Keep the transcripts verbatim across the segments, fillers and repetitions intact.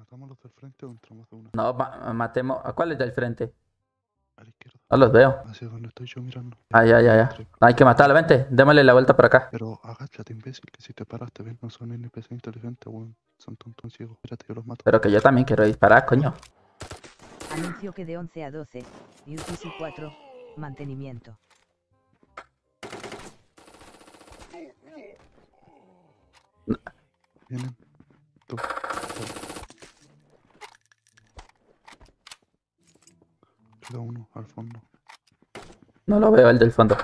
¿Matamos los del frente o entramos de una? No, ma matemos. ¿A cuál es del frente? A la izquierda. No los veo. Hacia donde estoy yo mirando. Ah, ya, ya, ya. No, hay que matarlo, vente. Démosle la vuelta por acá. Pero agáchate, imbécil, que si te paras te ven, no son N P C inteligentes, weón. Son tontos ciegos. Espérate, yo los mato. Pero que yo también quiero disparar, coño. Anuncio que de once a doce, U T C cuatro, mantenimiento. Vienen. Dos. Queda uno al fondo. No lo veo, el del fondo.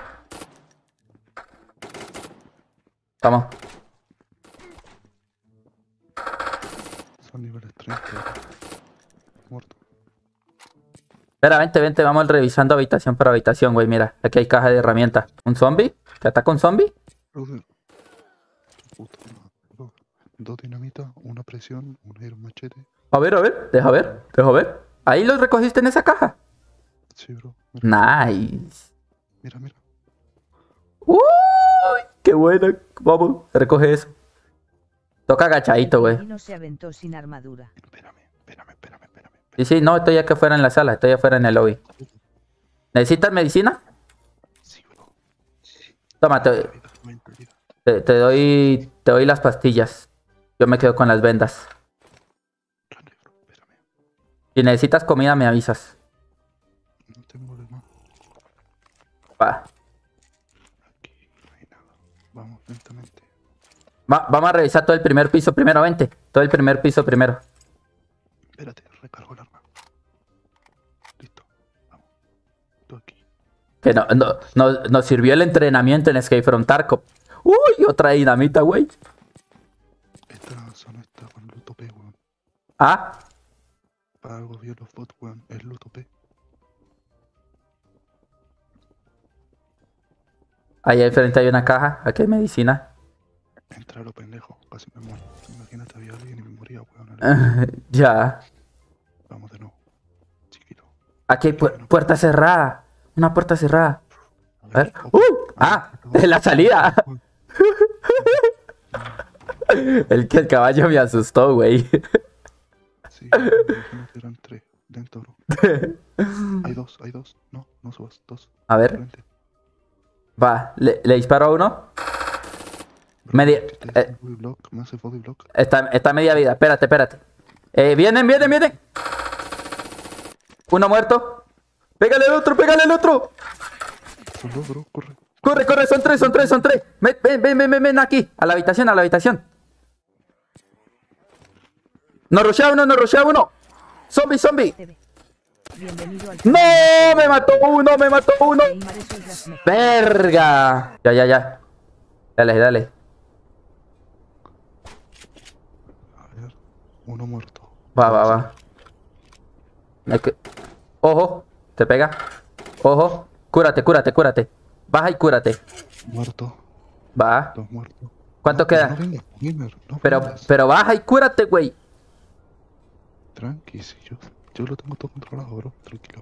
Vamos. Son niveles treinta. Muerto. Espera, vente, vente. Vamos revisando habitación por habitación, güey. Mira, aquí hay caja de herramientas. ¿Un zombie? ¿Que ataca un zombie? Brother. Puta madre. Dos, dos dinamitas, una presión, un iron machete. A ver, a ver. Deja ver. Deja ver. Ahí los recogiste en esa caja. Sí, bro. Mira, Nice. mira. mira. Uy, qué buena. Vamos, recoge eso. Toca agachadito, güey. No se aventó sin armadura. Espérame, espérame, espérame, espérame. Sí, sí, no, estoy aquí afuera en la sala. Estoy afuera en el lobby. ¿Necesitas medicina? Sí, bro. Toma, te, Vida, vida, vida. te, te doy, te doy las pastillas. Yo me quedo con las vendas. Dale, bro, espérame. Si necesitas comida, me avisas. No tengo de más. Va. Aquí no hay nada. Vamos lentamente. Va- vamos a revisar todo el primer piso primero, vente. Todo el primer piso primero. Espérate, recargo el arma. Listo. Vamos. Tú aquí. Que no, no, no- nos sirvió el entrenamiento en Escape from Tarkov. Uy, otra dinamita, güey. Esta zona está con loot O P, weón. Ah, Para algo vio los bots, weón. Es loot O P. ahí al frente hay una caja. Aquí hay medicina. Entra a lo pendejo. Casi me muero. Imagínate, había alguien y me moría, weón. Ya. Vamos de nuevo. Chiquito. Aquí hay pu- puerta cerrada. Una puerta cerrada. A A ver. O P. ¡Uh! ¡Ah! ¡En la salida! El que el caballo me asustó, güey. Sí, imagínate, eran tres. Dentro, bro. Hay dos, hay dos. No, no subas. Dos. A ver. Frente. Va, le, le disparo a uno. Bro, Media- este es eh. un body block, me hace body block. Está, está media vida. Espérate, espérate. Eh, vienen, vienen, vienen. Uno muerto. Pégale al otro, pégale al otro. Son dos, bro, corre. Corre, corre, son tres, son tres, son tres. Ven, ven, ven, ven, ven, ven aquí. A la habitación, a la habitación. Nos rushea uno, nos rushea uno. Zombie, zombie. T V. Bienvenido al ¡No! Me mató uno, me mató uno. Neymar, eso es las mejores. Verga. Ya, ya, ya. Dale, dale. A ver, uno muerto. Va, va, va. Hay que- Ojo, te pega. Ojo. Cúrate, cúrate, cúrate. Baja y cúrate. Muerto, Va. dos muertos. ¿Cuánto No, pero queda? No vengas, gamer, no Pero, vengas. pero baja y cúrate, güey. Tranqui, si yo, yo lo tengo todo controlado, bro, tranquilo.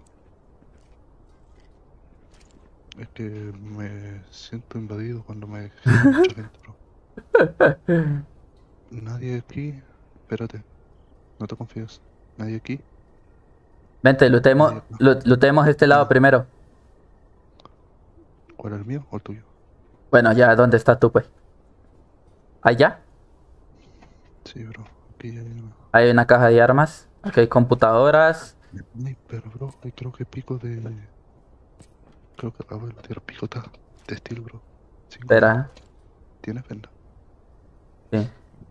Es que me siento invadido cuando me gira mucha gente, bro. Nadie aquí. Espérate, no te confías. Nadie aquí. Vente, lutemos, lu- lutemos este lado primero. ¿Cuál es el mío o el tuyo? Bueno, ya, ¿dónde estás tú, pues? ¿Allá? Sí, bro, aquí hay una. Hay una caja de armas. Aquí hay computadoras. Ay, pero bro, hay creo que pico de. Creo que acabo de tirar picota de estilo, bro. Cinco. Espera. ¿Tienes venda? Sí.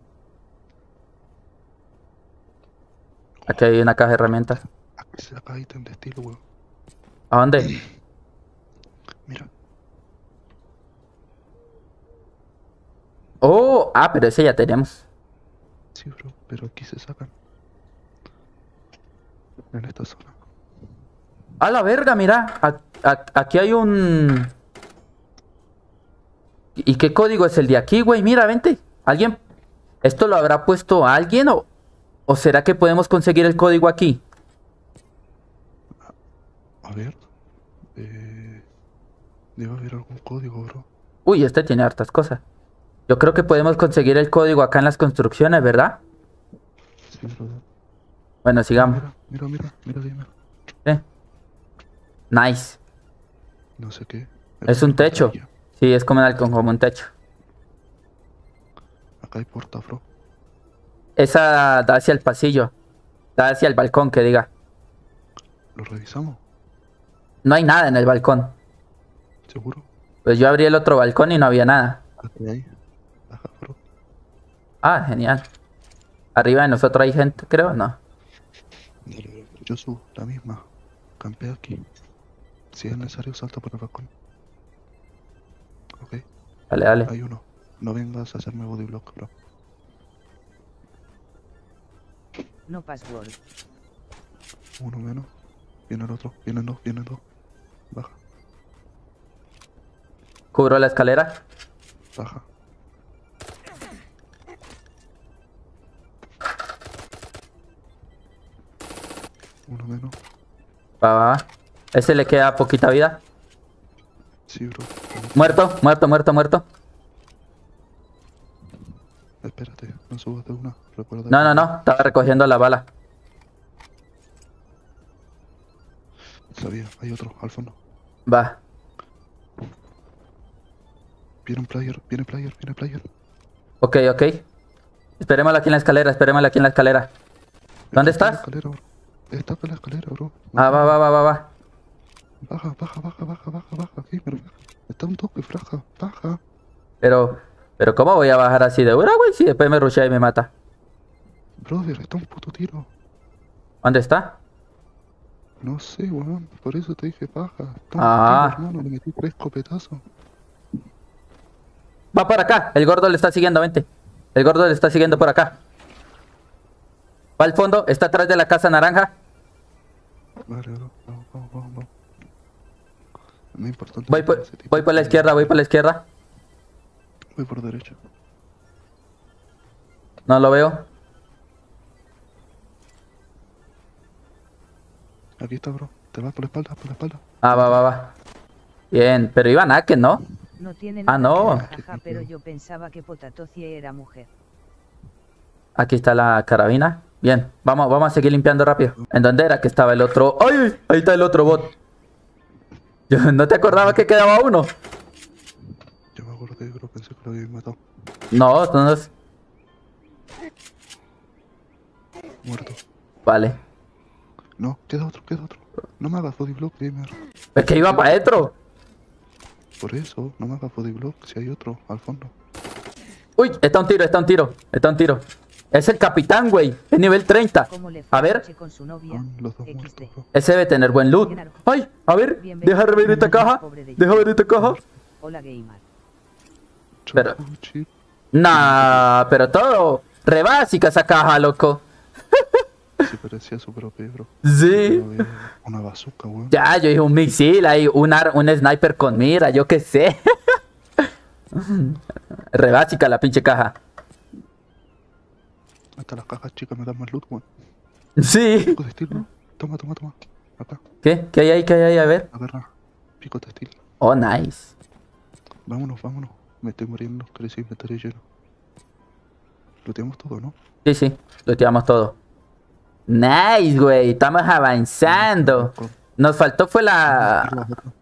Aquí hay una caja de herramientas. Aquí se saca ítem de estilo, weón. ¿A dónde? Mira, Oh, ah, pero ese ya tenemos. sí, bro, pero aquí se sacan. En esta zona. A la verga, mira. A- a- aquí hay un... ¿Y qué código es el de aquí, güey? Mira, vente. ¿Alguien? ¿Esto lo habrá puesto alguien o, o será que podemos conseguir el código aquí? A ver. Eh, debe haber algún código, bro. Uy, este tiene hartas cosas. Yo creo que podemos conseguir el código acá en las construcciones, ¿verdad? Sí, bro. Bueno, sigamos. Mira, mira, mira, mira, dime. ¿Eh? Nice. No sé qué. Es un techo. Acá Sí, es como, el- como un techo. hay puerta, bro. Esa da hacia el pasillo. Da hacia el balcón, que diga. ¿Lo revisamos? No hay nada en el balcón. ¿Seguro? Pues yo abrí el otro balcón y no había nada. Hasta ahí. Baja, bro. Ah, genial. Arriba de nosotros hay gente, creo, no. Dale, bro. Yo subo, la misma. Campea aquí. Si es necesario, salta por el balcón. Ok, Dale, dale. hay uno. No vengas a hacerme body block, bro. No password. Uno menos. Viene el otro. Vienen dos, vienen dos. Baja, Cubro la escalera. baja. Uno menos. Va, va, va. Ese le queda poquita vida. Sí, bro. Muerto, muerto, muerto, muerto. Espérate, no subas de una. Recuerda No, que- no, no. Estaba recogiendo la bala. Sabía, hay otro, al fondo. Va. Viene un player, viene player, viene player. Ok, ok. Esperémoslo aquí en la escalera, esperémoslo aquí en la escalera. ¿Dónde Está en la estás? escalera, bro. Está en la escalera, bro. Ah, va, va, va, va, va. Baja, baja, baja, baja, baja, baja. Aquí, mira, baja. Está un toque, baja, baja. Pero, pero ¿cómo voy a bajar así de una, güey? Si después me rushea y me mata. Brother, está un puto tiro. ¿Dónde está? No sé, weón. Por eso te dije baja. Está un Ah. tiro, hermano. Le metí tres escopetazos. Va por acá. El gordo le está siguiendo, vente. El gordo le está siguiendo por acá. Va al fondo, está atrás de la casa naranja. Vale, bro. Vamos, vamos, vamos, vamos. No es importante. Voy por, voy por la izquierda, voy por la izquierda. Voy por derecha. No lo veo. Aquí está, bro. Te vas por la espalda, por la espalda. Ah, va, va, va. Bien, pero iba Naken, ¿no? No tiene Ah, nada no. que ver, jaja, pero yo pensaba que Potatocie era mujer. Aquí está la carabina. Bien, vamos, vamos a seguir limpiando rápido. ¿En dónde era que estaba el otro? ¡Ay! Ahí está el otro bot. Yo no te acordaba que quedaba uno. Yo me acordé, bro. Pensé que lo había matado. No, no es. Muerto. Vale. No, queda otro, queda otro. No me hagas body block, gamer. Es que iba para adentro. Por eso, no me hagas body block si hay otro al fondo. Uy, está un tiro, está un tiro, está un tiro. Es el capitán, güey. Es nivel treinta. ¿Cómo le fue A ver, anoche con su novia? Son los dos equis muertos, de. bro. ese debe tener buen loot. Ay, a ver, deja ver esta caja. Deja ver esta caja. Hola, gamer. Pero- Choco chip. Nah, pero todo. Re básica esa caja, loco. Sí, parecía super O P, bro. Sí. No había una bazooka, weón. Ya, yo dije un misil ahí, un, ar- un sniper con mira, yo qué sé. Re básica la pinche caja. Hasta las cajas chicas me dan más loot, weón. Sí. Pico de estilo. Toma, toma, toma. Acá, ¿Qué? ¿Qué hay ahí? ¿Qué hay ahí? A ver. agarra. Pico de estilo. Oh, nice. Vámonos, vámonos. Me estoy muriendo, crecí, me estaré lleno. Lo tenemos todo, ¿no? Sí, sí, lo tiramos todo. Nice, güey. Estamos avanzando. Nos faltó fue la... Arriba, arriba.